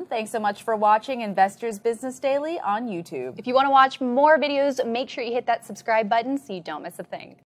Thanks so much for watching Investors Business Daily on YouTube. If you want to watch more videos, make sure you hit that subscribe button so you don't miss a thing.